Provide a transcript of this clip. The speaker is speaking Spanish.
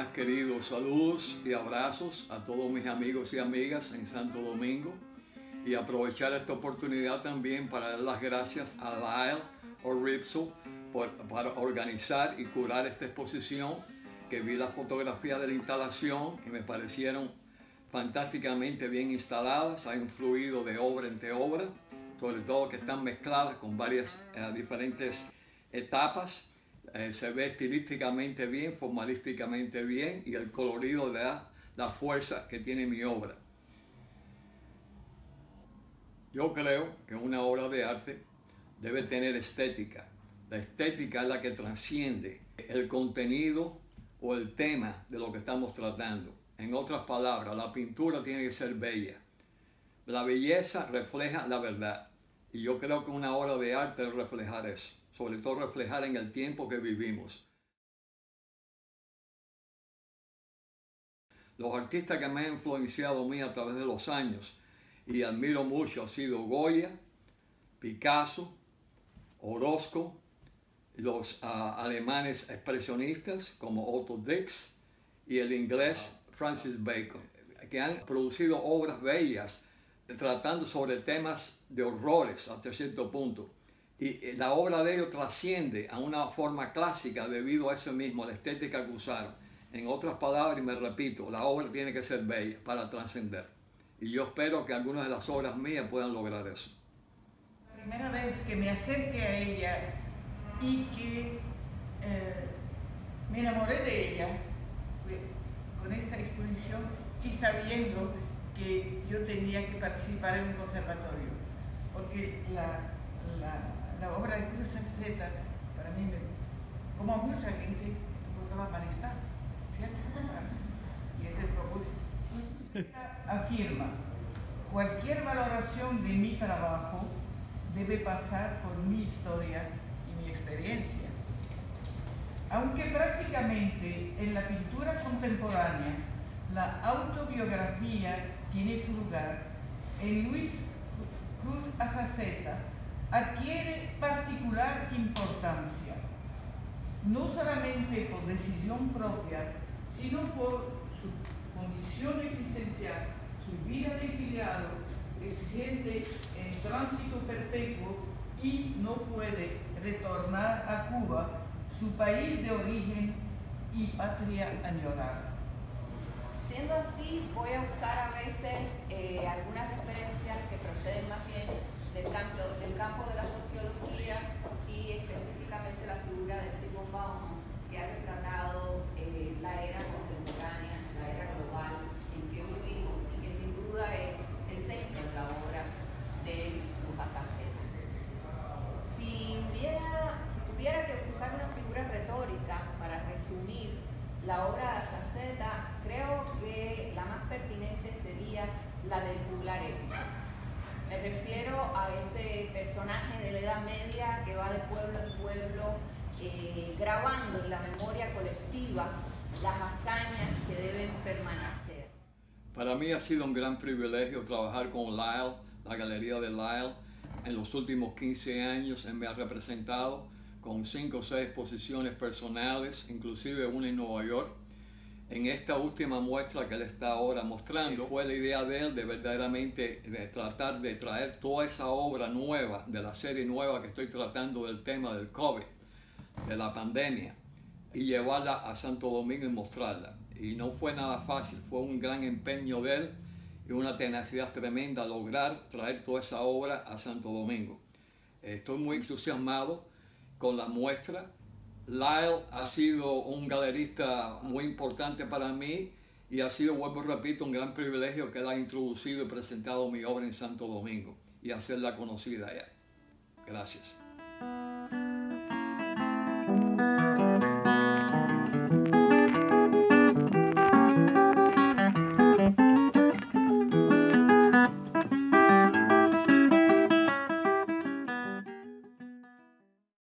más queridos saludos y abrazos a todos mis amigos y amigas en Santo Domingo, y aprovechar esta oportunidad también para dar las gracias a Lyle O'Ripsel para organizar y curar esta exposición, que vi la fotografía de la instalación y me parecieron fantásticamente bien instaladas. Hay un fluido de obra entre obra, sobre todo que están mezcladas con varias diferentes etapas. Se ve estilísticamente bien, formalísticamente bien, y el colorido le da la fuerza que tiene mi obra. Yo creo que una obra de arte debe tener estética. La estética es la que trasciende el contenido o el tema de lo que estamos tratando. En otras palabras, la pintura tiene que ser bella. La belleza refleja la verdad, y yo creo que una obra de arte debe reflejar eso, sobre todo reflejar en el tiempo que vivimos. Los artistas que me han influenciado a mí a través de los años y admiro mucho han sido Goya, Picasso, Orozco, los alemanes expresionistas como Otto Dix y el inglés Francis Bacon, que han producido obras bellas tratando sobre temas de horrores hasta cierto punto. Y la obra de ellos trasciende a una forma clásica debido a eso mismo, a la estética que usaron. En otras palabras, y me repito, la obra tiene que ser bella para trascender. Y yo espero que algunas de las obras mías puedan lograr eso. La primera vez que me acerqué a ella y que me enamoré de ella fue con esta exposición y sabiendo que yo tenía que participar en un conservatorio, porque la obra de Cruz Aceta para mí, como a mucha gente, provocaba malestar, ¿cierto? Y es el propósito. Afirma: cualquier valoración de mi trabajo debe pasar por mi historia y mi experiencia. Aunque prácticamente en la pintura contemporánea la autobiografía tiene su lugar, en Luis Cruz Azazeta adquiere particular importancia, no solamente por decisión propia, sino por su condición existencial, su vida de exiliado, que se siente en tránsito perpetuo y no puede retornar a Cuba, su país de origen y patria añorada. Siendo así, voy a usar a veces algunas referencias que proceden más bien del campo de la sociología y específicamente la figura de Zygmunt Bauman, que ha retratado la era contemporánea, la era global en que vivimos y que sin duda es el centro de la obra de Cruz Azazeta. Si tuviera que buscar una figura retórica para resumir la obra de Azazeta, creo que la más pertinente sería la del juglar épico. Me refiero a ese personaje de la Edad Media que va de pueblo en pueblo, grabando en la memoria colectiva las hazañas que deben permanecer. Para mí ha sido un gran privilegio trabajar con Lyle, la Galería de Lyle. En los últimos 15 años él me ha representado con 5 o 6 exposiciones personales, inclusive una en Nueva York. En esta última muestra que él está ahora mostrando, fue la idea de él de verdaderamente tratar de traer toda esa obra nueva, de la serie nueva que estoy tratando del tema del COVID, de la pandemia, y llevarla a Santo Domingo y mostrarla. Y no fue nada fácil, fue un gran empeño de él y una tenacidad tremenda lograr traer toda esa obra a Santo Domingo. Estoy muy entusiasmado con la muestra. Lyle ha sido un galerista muy importante para mí y ha sido, vuelvo y repito, un gran privilegio que él ha introducido y presentado mi obra en Santo Domingo y hacerla conocida allá. Gracias.